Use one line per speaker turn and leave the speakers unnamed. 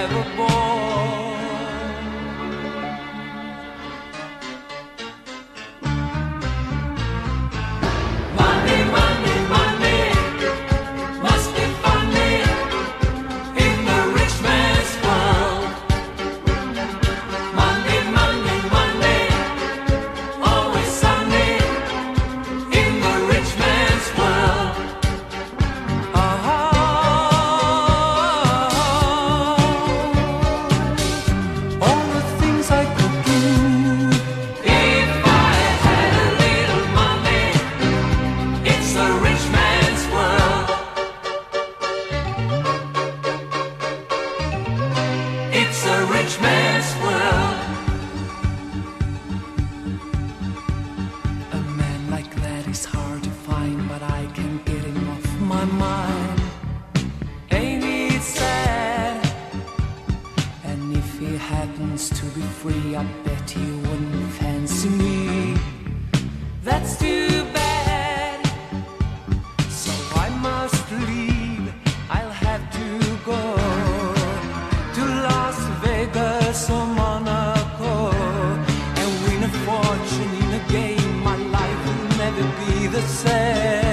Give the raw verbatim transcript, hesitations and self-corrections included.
ever born. Money, money, money must be funny in the rich man's world. Money, money, money, always sunny in the rich man's world. All the things I could do if I had a little money. It's a rich man's world. It's a rich man's world. A man like that is hard to find, but I can't get him off my mind. Ain't it sad? And if he happens to be free, I bet he wouldn't fancy me. That's too bad. So I must leave. I'll have to go to Las Vegas or Monaco and win a fortune in a game. My life will never be the same.